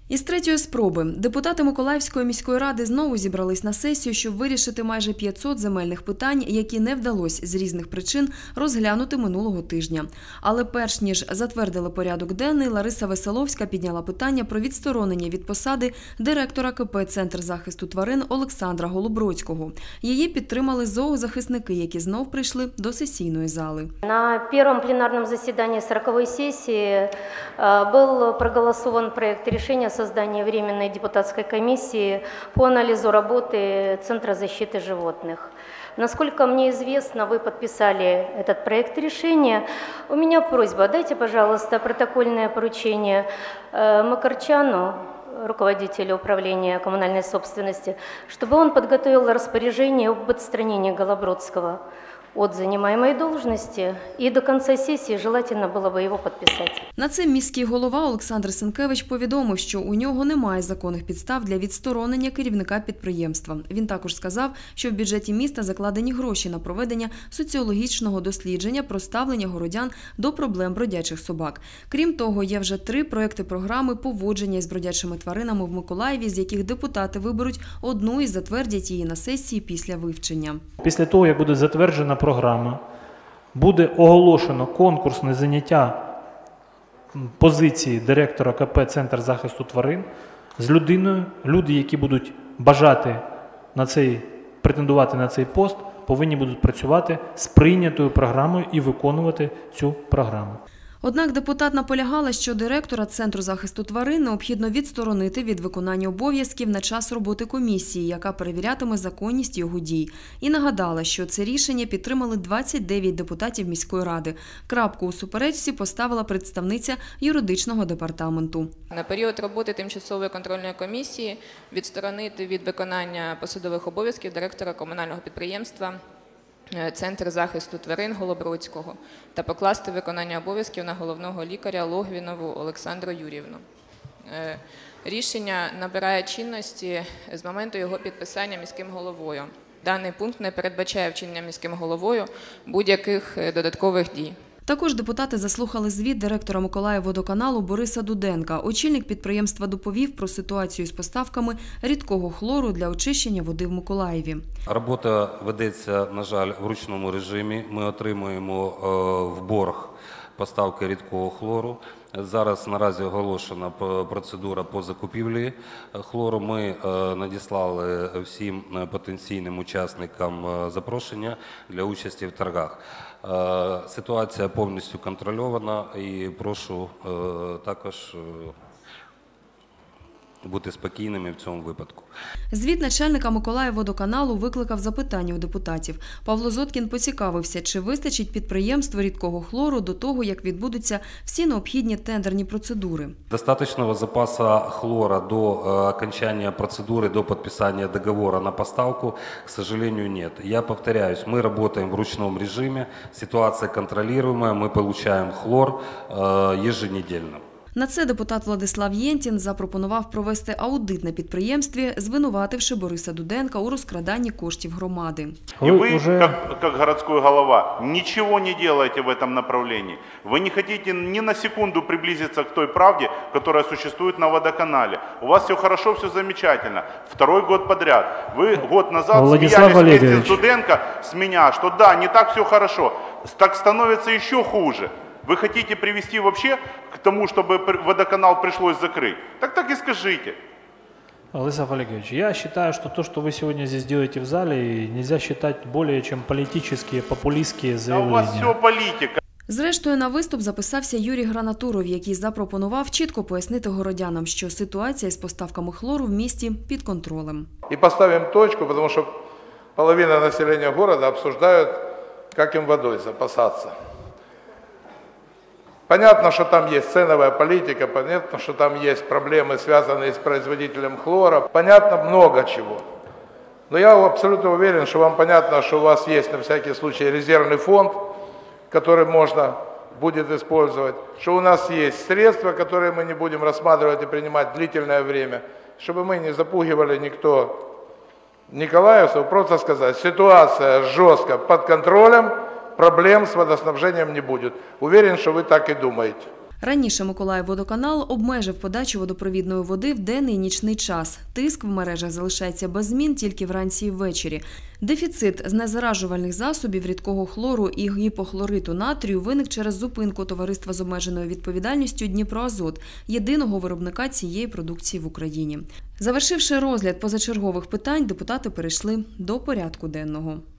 Із третьої спроби депутати Миколаївської міської ради знову зібрались на сесію, щоб вирішити майже 500 земельних питань, які не вдалося з різних причин розглянути минулого тижня. Але перш ніж затвердили порядок денний, Лариса Веселовська підняла питання про відсторонення від посади директора КП «Центр захисту тварин» Олександра Голобродського. Її підтримали зоозахисники, які знов прийшли до сесійної зали. На першому пленарному засіданні 40-ї сесії був проголосован проект рішення создания Временной депутатской комиссии по анализу работы Центра защиты животных. Насколько мне известно, вы подписали этот проект решения. У меня просьба, дайте, пожалуйста, протокольное поручение Макарчану, руководителю управления коммунальной собственности, чтобы он подготовил распоряжение об отстранении Голобродского от занимаемой должности, и до конца сесії желательно було б його підписати. На це міський голова Олександр Сенкевич повідомив, що у нього немає законних підстав для відсторонення керівника підприємства. Він також сказав, що в бюджеті міста закладені гроші на проведення соціологічного дослідження про ставлення городян до проблем бродячих собак. Крім того, є вже 3 проекти програми поводження із бродячими тваринами в Миколаєві, з яких депутати виберуть одну і затвердять її на сесії після вивчення. Після того, як буде затверджена програма, буде оголошено конкурсне заняття позиції директора КП «Центр захисту тварин» з людиною. Люди, які будуть бажати претендувати на цей пост, повинні будуть працювати з прийнятою програмою і виконувати цю програму. Однак депутат наполягала, що директора Центру захисту тварин необхідно відсторонити від виконання обов'язків на час роботи комісії, яка перевірятиме законність його дій. І нагадала, що це рішення підтримали 29 депутатів міської ради. Крапку у суперечці поставила представниця юридичного департаменту. На період роботи тимчасової контрольної комісії відсторонити від виконання посадових обов'язків директора комунального підприємства Центр захисту тварин Голобродського та покласти виконання обов'язків на головного лікаря Логвінову Олександру Юріївну. Рішення набирає чинності з моменту його підписання міським головою. Даний пункт не передбачає вчинення міським головою будь-яких додаткових дій. Також депутати заслухали звіт директора Миколаївводоканалу Бориса Дуденка. Очільник підприємства доповів про ситуацію з поставками рідкого хлору для очищення води в Миколаєві. Робота ведеться, на жаль, в ручному режимі. Ми отримуємо в борг поставки рідкого хлору. Зараз наразі оголошена процедура по закупівлі хлору. Ми надіслали всім потенційним учасникам запрошення для участі в торгах. Ситуація повністю контрольована і прошу також бути спокійними в цьому випадку. Звіт начальника Миколаївводоканалу викликав запитання у депутатів. Павло Зоткін поцікавився, чи вистачить підприємству рідкого хлору до того, як відбудуться всі необхідні тендерні процедури. Достаточного запаса хлора до окончания процедуры, до подписания договора на поставку, к сожалению, нет. Я повторяюсь, мы работаем в ручном режиме, ситуация контролируемая, мы получаем хлор еженедельно. На це депутат Владислав Єнтін запропонував провести аудит на підприємстві, звинувативши Бориса Дуденка у розкраданні коштів громади. И вы, как городской голова, ничего не делаете в этом направлении. Вы не хотите ни на секунду приблизиться к той правде, которая существует на водоканале. У вас все хорошо, все замечательно. 2-й год подряд. Вы год назад смеялись вместе с Дуденко, с меня, что да, не так все хорошо. Так становится еще хуже. Вы хотите привести вообще к тому, чтобы водоканал пришлось закрыть? Так и скажите. Владислав Олегович, я считаю, что то, что вы сегодня здесь делаете в зале, нельзя считать более чем политические, популистские заявления. А у вас все политика. Зрештою, на виступ записався Юрій Гранатуров, який запропонував чітко пояснити городянам, що ситуація з поставками хлору в місті під контролем. И поставим точку, потому что половина населения города обсуждают, как им водой запасаться. Понятно, что там есть ценовая политика, понятно, что там есть проблемы, связанные с производителем хлора, понятно много чего. Но я абсолютно уверен, что вам понятно, что у вас есть на всякий случай резервный фонд, который можно будет использовать, что у нас есть средства, которые мы не будем рассматривать и принимать длительное время, чтобы мы не запугивали никто николаевцев, просто сказать, ситуация жестко под контролем, проблем с водоснабжением не будет. Уверен, что вы так и думаете. Раніше Миколаївводоканал обмежив подачу водопровідної води в денний і нічний час. Тиск в мережах залишається без змін тільки вранці і ввечері. Дефіцит знезаражувальних засобів рідкого хлору і гіпохлориту натрію виник через зупинку товариства з обмеженою відповідальністю «Дніпроазот» – єдиного виробника цієї продукції в Україні. Завершивши розгляд позачергових питань, депутати перейшли до порядку денного.